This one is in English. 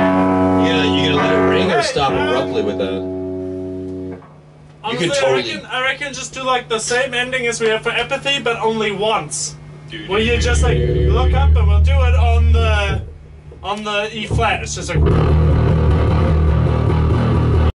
You gonna let it ring or stop abruptly with that? Honestly, You could totally... I reckon just do like the same ending as we have for Apathy, but only once. Where you just like look up and we'll do it on the E flat. It's just like.